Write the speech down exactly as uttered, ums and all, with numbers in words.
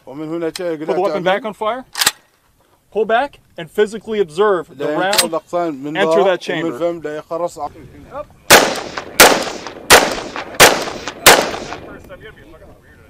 Put the weapon back on fire. Pull back and physically observe the round enter that chamber. Yep.